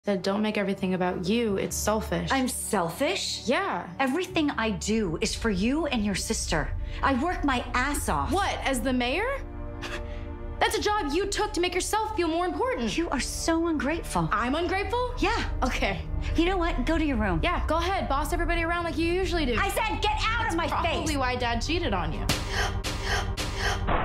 Said don't make everything about you. It's selfish. I'm selfish? Yeah. Everything I do is for you and your sister. I work my ass off. What, as the mayor? That's a job you took to make yourself feel more important. You are so ungrateful. I'm ungrateful? Yeah. Okay. You know what? Go to your room. Yeah, go ahead. Boss everybody around like you usually do. I said get out of my face. Probably why Dad cheated on you.